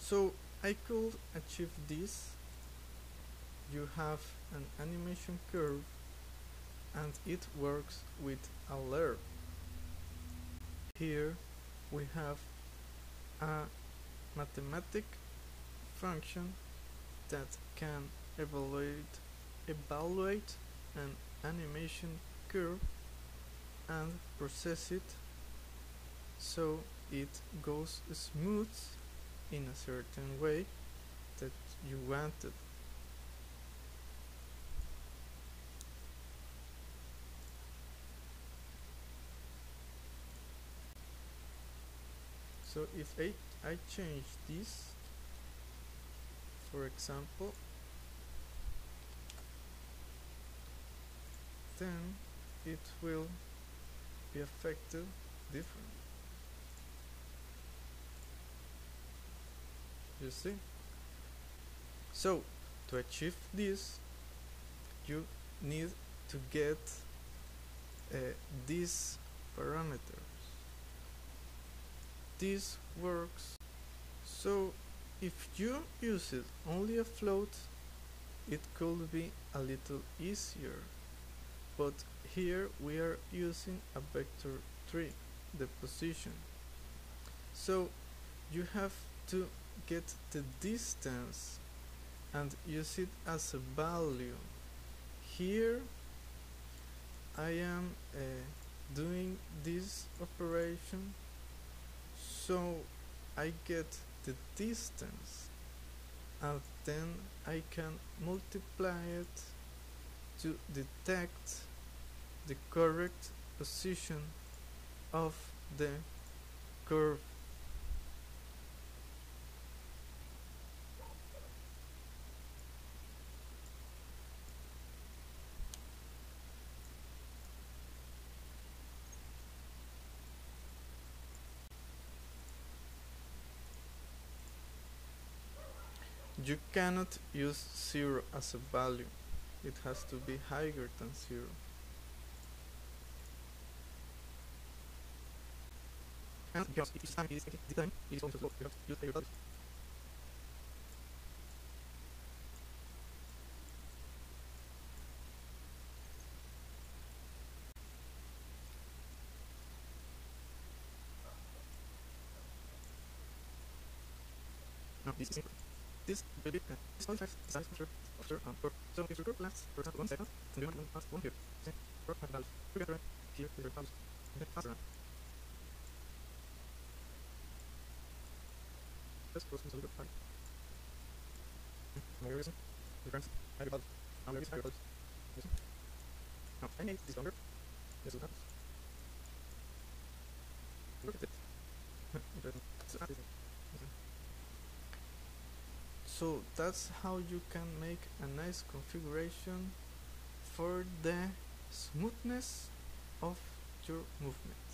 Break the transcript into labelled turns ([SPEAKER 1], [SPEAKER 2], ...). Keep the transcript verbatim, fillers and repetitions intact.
[SPEAKER 1] So I could achieve this. You have an animation curve and it works with a lerp. Here we have a mathematic function that can evaluate evaluate an animation curve and process it so it goes smooth in a certain way that you wanted. So if I, I change this, for example, then it will be affected differently. You see? So to achieve this, you need to get uh, these parameters. This works. So if you use it only a float, it could be a little easier, but here we are using a vector three, the position. So you have to get the distance and use it as a value. Here I am uh, doing this operation, so I get the distance and then I can multiply it to detect the correct position of the curve. You cannot use zero as a value. It has to be higher than zero. And because if this time is the time, it is going to slow. You have to use higher values. No, this is simple. This will be uh, this point five size after after um curve. So if your curve lasts, for example, one second, then you want to pass one here. See, curve has values. You get around here with your values. And then pass around. Let's close this a little bit higher. Now you're using different higher values. Now you're using higher values. You see? Now I made this longer. This will happen. Look at it. Interesting. So add this in. Okay. So that's how you can make a nice configuration for the smoothness of your movements.